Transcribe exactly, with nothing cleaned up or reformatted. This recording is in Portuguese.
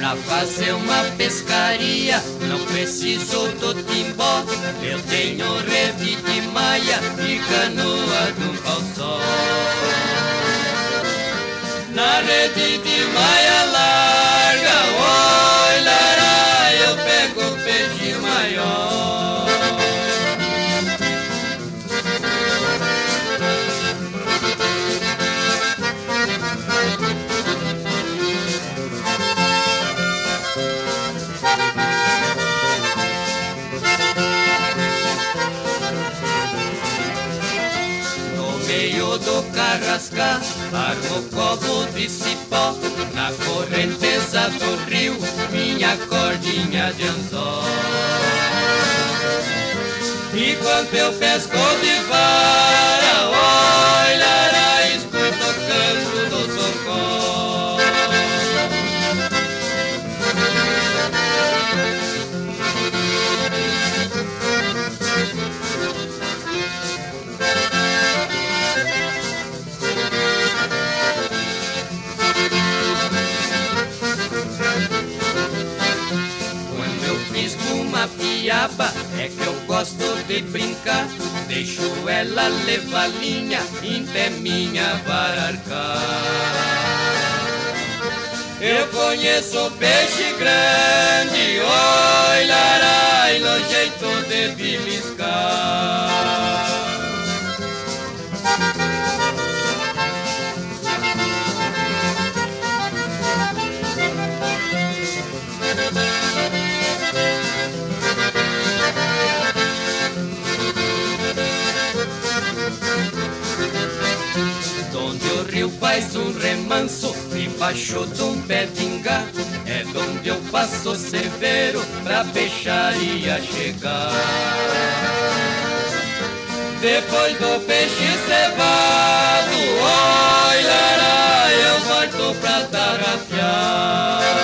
pra fazer uma pescaria não preciso do timbó. Eu tenho rede de maia e canoa de um pau só. Na rede de maia larga, oi, lará, eu pego peixe maior. Do carrascar, armo copo de cipó, na correnteza do rio, minha cordinha de anzol. E quando eu pesco de vara, oi, lará, escuto o canto do socó. Piaba é que eu gosto de brincar, deixo ela levar linha até minha vara arcar. Eu conheço peixe grande, oi, larai, no jeito de beliscar. Donde o rio faz um remanso debaixo de um pé de ingá, é donde eu passo severo pra peixaria chegar. Depois do peixe cevado, oi, lará, eu volto pra tarrafiar.